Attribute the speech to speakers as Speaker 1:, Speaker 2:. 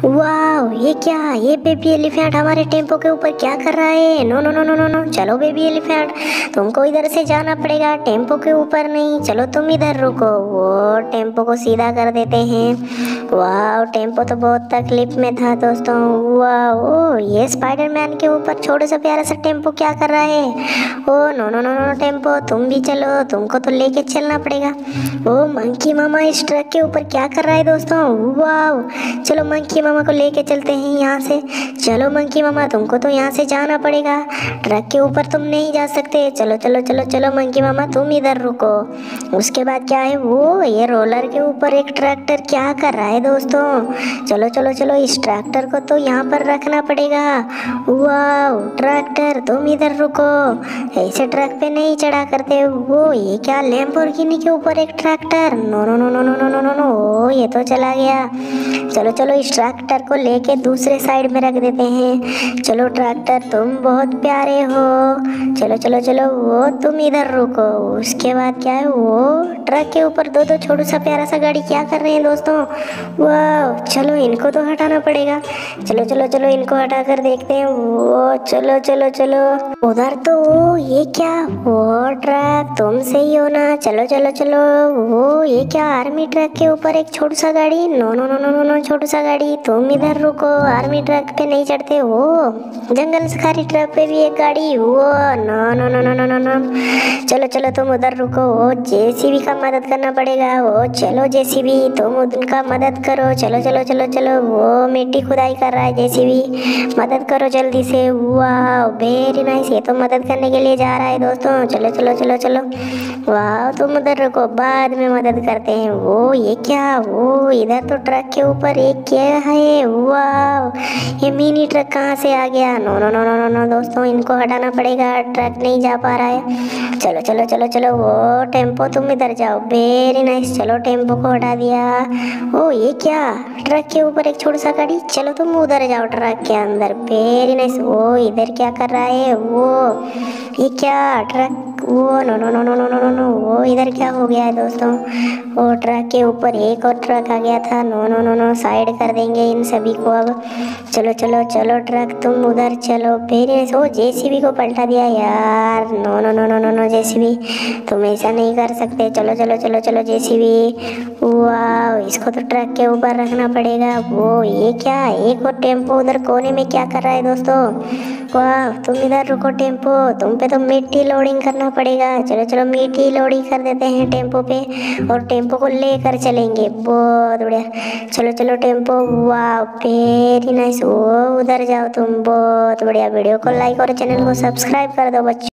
Speaker 1: वाह, ये क्या? ये बेबी एलिफेंट हमारे टेम्पो के ऊपर क्या कर रहा है? No no no no no no, चलो बेबी एलिफेंट, तुमको इधर से जाना पड़ेगा, टेम्पो के ऊपर नहीं। चलो तुम इधर रुको। वो टेम्पो को सीधा कर देते हैं। वाह, टेम्पो तो बहुत तकलीफ में था दोस्तों। वाह, ओ ये स्पाइडरमैन के ऊपर छोटा सा प्यारा सा टेम्पो क्या कर रहा है? ओ no no no no tempo, तुम भी चलो, तुमको तो लेके चलना पड़ेगा। ओ मंकी मामा इस ट्रक के ऊपर क्या कर रहा है दोस्तों? वाह, चलो मंकी मामा को लेके चलते हैं यहाँ से। चलो मंकी मामा, तुमको तो यहाँ से जाना पड़ेगा, ट्रक के ऊपर तुम नहीं जा सकते। चलो चलो चलो चलो मंकी मामा, तुम इधर रुको। उसके बाद क्या है, वो ये रोलर के ऊपर एक ट्रैक्टर क्या कर रहा है दोस्तों? चलो चलो चलो, इस ट्रैक्टर को तो यहाँ पर रखना पड़ेगा। वाह ट्रैक्टर, तुम इधर रुको, ऐसे ट्रक पे नहीं चढ़ा करते। वो ये क्या, लैम्बोर्गिनी के ऊपर एक tractor? No no no no no no no no no, ओ ये तो चला गया। चलो चलो, इस ट्रैक्टर को लेके दूसरे साइड में रख देते हैं। चलो ट्रैक्टर, तुम बहुत प्यारे हो। चलो चलो चलो, वो तुम इधर रुको। उसके बाद क्या है, वो ट्रक के ऊपर दो दो छोटू सा प्यारा सा गाड़ी क्या कर रहे हैं दोस्तों? वाह, चलो इनको तो हटाना पड़ेगा। चलो चलो चलो, इनको हटा कर देखते हैं। वो चलो चलो चलो, उधर तो ये क्या, वो ट्रक तुम सही हो ना? चलो चलो चलो, वो ये क्या, आर्मी ट्रक के ऊपर एक छोटू सा गाड़ी? No no no no no no, छोटू सा गाड़ी तुम इधर रुको, आर्मी ट्रक पे नहीं चढ़ते हो। जंगल सफारी ट्रक पे भी एक गाड़ी? वो no no no no no no no, चलो चलो तुम उधर रुको। वो जेसीबी का मदद करना पड़ेगा। वो चलो जेसीबी, तुम उनका मदद करो। चलो चलो चलो चलो, वो मिट्टी खुदाई कर रहा है जेसीबी, मदद करो जल्दी से। वाह वेरी नाइस, ये तो मदद करने के लिए जा रहा है दोस्तों। चलो चलो चलो चलो, वाह तुम उधर रुको, बाद में मदद करते हैं। वो ये क्या, वो इधर तो ट्रक के ऊपर एक क्या है? वाह, ये मिनी ट्रक कहाँ से आ गया? No no no no no no दोस्तों, इनको हटाना पड़ेगा, ट्रक नहीं जा पा रहा है। चलो चलो चलो चलो, वो टेम्पो तुम इधर जाओ। वेरी नाइस, चलो टेम्पो को हटा दिया। ओ ये क्या, ट्रक के ऊपर एक छोटा सा गाड़ी? चलो तुम उधर जाओ ट्रक के अंदर। वेरी नाइस, वो इधर क्या कर रहा है? वो ये क्या, ट्रक? वो no no no no no no no, वो इधर क्या हो गया है दोस्तों? वो ट्रक के ऊपर एक और ट्रक आ गया था। No no no no, side कर देंगे इन सभी को अब। चलो चलो चलो ट्रक, तुम उधर चलो। वेरी नाइस, ओ जेसीबी को पलटा दिया यार। No no no no no no, JCB तुम ऐसा नहीं कर सकते। चलो चलो चलो चलो जेसीबी, वाह इसको तो ट्रक के ऊपर रखना पड़ेगा। वो ये क्या, एक और टेम्पो उधर कोने में क्या कर रहा है दोस्तों? वाह तुम इधर रुको टेम्पो, तुम पे तो मिट्टी लोडिंग करना पड़ेगा। चलो चलो, मिट्टी लोडिंग कर देते हैं टेम्पो पे, और टेम्पो को लेकर चलेंगे। बहुत बढ़िया, चलो चलो टेम्पो। वाह वेरी नाइस, वो उधर जाओ तुम। बहुत बढ़िया, वीडियो को लाइक और चैनल को सब्सक्राइब कर दो बच्चों।